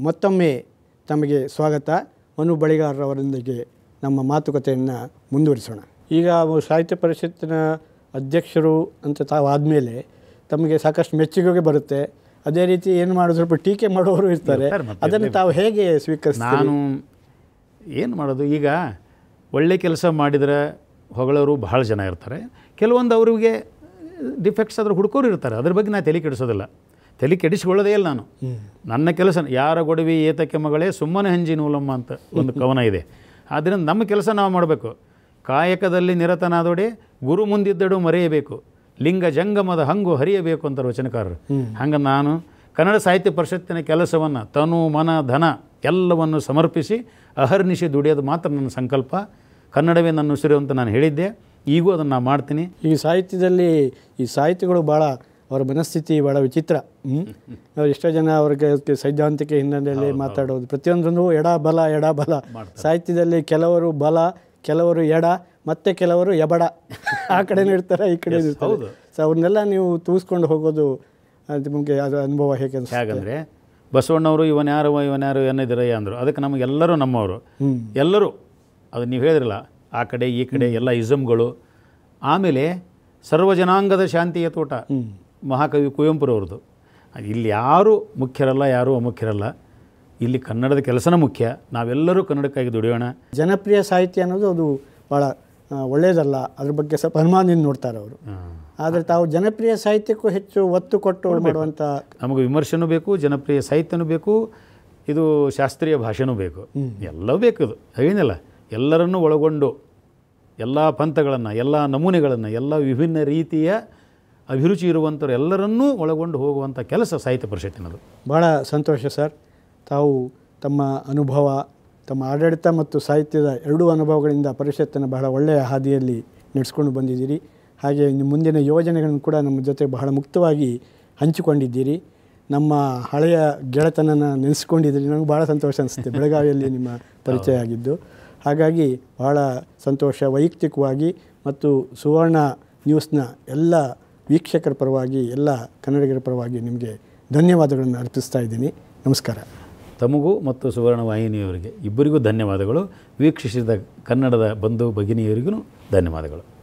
ಮತ್ತೊಮ್ಮೆ ತಮಗೆ ಸ್ವಾಗತ. ಮನು ಬಳಿಗಾರರವರೊಂದಿಗೆ ನಮ್ಮ ಮಾತುಕತೆಯನ್ನು ಮುಂದುವರಿಸೋಣ. ಈಗ ಸಾಹಿತ್ಯ ಪರಿಷತ್ತಿನ ಅಧ್ಯಕ್ಷರು ಅಂತ ತಾವು ಆದಮೇಲೆ ತಮಗೆ ಸಾಕಷ್ಟು ಮೆಚ್ಚುಗೆ ಬರುತ್ತೆ. ಅದೇ ರೀತಿ ಏನು ಮಾಡೋದು ಸ್ವಲ್ಪ ಟೀಕೆ ಮಾಡೋರು ಇರ್ತಾರೆ. ಅದನ್ನು ತಾವು ಹೇಗೆ ಸ್ವೀಕರಿಸ್ತಾರೆ? ನಾನು ಏನು ಮಾಡೋದು, ಈಗ ಒಳ್ಳೆ ಕೆಲಸ ಮಾಡಿದರೆ ಹೊಗಳವರು ಭಾಳ ಜನ ಇರ್ತಾರೆ. ಕೆಲವೊಂದು ಅವರಿಗೆ ಡಿಫೆಕ್ಟ್ಸ್ ಅದ್ರ ಹುಡ್ಕೋರು ಇರ್ತಾರೆ. ಅದ್ರ ಬಗ್ಗೆ ನಾನು ತಲೆ ಕೆಡಿಸೋದಿಲ್ಲ, ತಲೆ ಕೆಡಿಸ್ಕೊಳ್ಳೋದೇ ಇಲ್ಲ. ನಾನು ನನ್ನ ಕೆಲಸ ಯಾರ ಗೊಡವಿ ಏತಕ್ಕೆ ಮಗಳೇ ಸುಮ್ಮನೆ ಹಂಜಿ ನೂಲಮ್ಮ ಅಂತ ಒಂದು ಕವನ ಇದೆ. ಆದ್ದರಿಂದ ನಮ್ಮ ಕೆಲಸ ನಾವು ಮಾಡಬೇಕು. ಕಾಯಕದಲ್ಲಿ ನಿರತನಾದೊಡೆ ಗುರು ಮುಂದಿದ್ದಡು ಮರೆಯಬೇಕು, ಲಿಂಗ ಜಂಗಮದ ಹಂಗು ಹರಿಯಬೇಕು ಅಂತಾರೆ ವಚನಕಾರರು. ಹಂಗೆ ನಾನು ಕನ್ನಡ ಸಾಹಿತ್ಯ ಪರಿಷತ್ತಿನ ಕೆಲಸವನ್ನು ತನು ಮನ ಧನ ಎಲ್ಲವನ್ನು ಸಮರ್ಪಿಸಿ ಅಹರ್ನಿಶಿ ದುಡಿಯೋದು ಮಾತ್ರ ನನ್ನ ಸಂಕಲ್ಪ. ಕನ್ನಡವೇ ನನ್ನ ಉಸಿರು ಅಂತ ನಾನು ಹೇಳಿದ್ದೆ, ಈಗೂ ಅದನ್ನು ನಾನು ಮಾಡ್ತೀನಿ. ಈ ಸಾಹಿತ್ಯದಲ್ಲಿ ಈ ಸಾಹಿತಿಗಳು ಭಾಳ ಅವರ ಮನಸ್ಥಿತಿ ಭಾಳ ವಿಚಿತ್ರ. ಎಷ್ಟೋ ಜನ ಅವ್ರಿಗೆ ಸೈದ್ಧಾಂತಿಕ ಹಿನ್ನೆಲೆಯಲ್ಲಿ ಮಾತಾಡೋದು, ಪ್ರತಿಯೊಂದನ್ನು ಎಡ ಬಲ ಸಾಹಿತ್ಯದಲ್ಲಿ ಕೆಲವರು ಬಲ, ಕೆಲವರು ಎಡ, ಮತ್ತು ಕೆಲವರು ಎಬಡ, ಆ ಕಡೆನೂ ಇರ್ತಾರೆ, ಈ ಕಡೆ ಇರ್ತಾರೆ. ಸೊ ಅವ್ರನ್ನೆಲ್ಲ ನೀವು ತೂಸ್ಕೊಂಡು ಹೋಗೋದು ನಿಮಗೆ ಅದು ಅನುಭವ ಹೇಗೆ? ಹೇಗಂದರೆ ಬಸವಣ್ಣವರು ಇವನ್ಯಾರು ಎನ್ನಿದಿರಯ್ಯ ಅಂದರು. ಅದಕ್ಕೆ ನಮಗೆಲ್ಲರೂ ನಮ್ಮವರು ಎಲ್ಲರೂ ಅದು ನೀವು ಹೇಳಿದ್ರಲ್ಲ, ಆ ಕಡೆ ಈ ಕಡೆ ಎಲ್ಲ ಇಸಮ್ಗಳು. ಆಮೇಲೆ ಸರ್ವಜನಾಂಗದ ಶಾಂತಿಯ ತೋಟ ಮಹಾಕವಿ ಕುವೆಂಪುರವ್ರದ್ದು. ಇಲ್ಲಿ ಯಾರೂ ಮುಖ್ಯರಲ್ಲ, ಯಾರೂ ಅಮುಖ್ಯರಲ್ಲ. ಇಲ್ಲಿ ಕನ್ನಡದ ಕೆಲಸನ ಮುಖ್ಯ. ನಾವೆಲ್ಲರೂ ಕನ್ನಡಕ್ಕಾಗಿ ದುಡಿಯೋಣ. ಜನಪ್ರಿಯ ಸಾಹಿತ್ಯ ಅನ್ನೋದು ಅದು ಭಾಳ ಒಳ್ಳೆಯದಲ್ಲ, ಅದ್ರ ಬಗ್ಗೆ ಸ್ವಲ್ಪ ಅನುಮಾನದಿಂದ ನೋಡ್ತಾರೆ ಅವರು. ಆದರೆ ತಾವು ಜನಪ್ರಿಯ ಸಾಹಿತ್ಯಕ್ಕೂ ಹೆಚ್ಚು ಒತ್ತು ಕೊಟ್ಟು ಮಾಡುವಂಥ, ನಮಗೆ ವಿಮರ್ಶೆನೂ ಬೇಕು, ಜನಪ್ರಿಯ ಸಾಹಿತ್ಯನೂ ಬೇಕು, ಇದು ಶಾಸ್ತ್ರೀಯ ಭಾಷೆನೂ ಬೇಕು, ಎಲ್ಲವೂ ಬೇಕು. ಇದು ಏನಿಲ್ಲ, ಎಲ್ಲರನ್ನೂ ಒಳಗೊಂಡು ಎಲ್ಲ ಪಂಥಗಳನ್ನು, ಎಲ್ಲ ನಮೂನೆಗಳನ್ನು, ಎಲ್ಲ ವಿಭಿನ್ನ ರೀತಿಯ ಅಭಿರುಚಿ ಇರುವಂಥವ್ರು ಎಲ್ಲರನ್ನೂ ಒಳಗೊಂಡು ಹೋಗುವಂಥ ಕೆಲಸ ಸಾಹಿತ್ಯ ಪರಿಷತ್ತಿನದು. ಭಾಳ ಸಂತೋಷ ಸರ್. ತಾವು ತಮ್ಮ ಅನುಭವ, ತಮ್ಮ ಆಡಳಿತ ಮತ್ತು ಸಾಹಿತ್ಯದ ಎರಡೂ ಅನುಭವಗಳಿಂದ ಪರಿಷತ್ತನ್ನು ಬಹಳ ಒಳ್ಳೆಯ ಹಾದಿಯಲ್ಲಿ ನಡೆಸ್ಕೊಂಡು ಬಂದಿದ್ದೀರಿ. ಹಾಗೆ ನಿಮ್ಮ ಮುಂದಿನ ಯೋಜನೆಗಳನ್ನು ಕೂಡ ನಮ್ಮ ಜೊತೆ ಬಹಳ ಮುಕ್ತವಾಗಿ ಹಂಚಿಕೊಂಡಿದ್ದೀರಿ. ನಮ್ಮ ಹಳೆಯ ಗೆಳೆತನನ ನೆನೆಸ್ಕೊಂಡಿದ್ದೀರಿ. ನನಗೆ ಭಾಳ ಸಂತೋಷ ಅನಿಸುತ್ತೆ ಬೆಳಗಾವಿಯಲ್ಲಿ ನಿಮ್ಮ ಪರಿಚಯ ಆಗಿದ್ದು. ಹಾಗಾಗಿ ಬಹಳ ಸಂತೋಷ. ವೈಯಕ್ತಿಕವಾಗಿ ಮತ್ತು ಸುವರ್ಣ ನ್ಯೂಸ್ನ ಎಲ್ಲ ವೀಕ್ಷಕರ ಪರವಾಗಿ, ಎಲ್ಲ ಕನ್ನಡಿಗರ ಪರವಾಗಿ ನಿಮಗೆ ಧನ್ಯವಾದಗಳನ್ನು ಅರ್ಪಿಸ್ತಾ ಇದ್ದೀನಿ. ನಮಸ್ಕಾರ. ತಮಗೂ ಮತ್ತು ಸುವರ್ಣ ವಾಹಿನಿಯವರಿಗೆ ಇಬ್ಬರಿಗೂ ಧನ್ಯವಾದಗಳು. ವೀಕ್ಷಿಸಿದ ಕನ್ನಡದ ಬಂಧು ಭಗಿನಿಯವರಿಗೂ ಧನ್ಯವಾದಗಳು.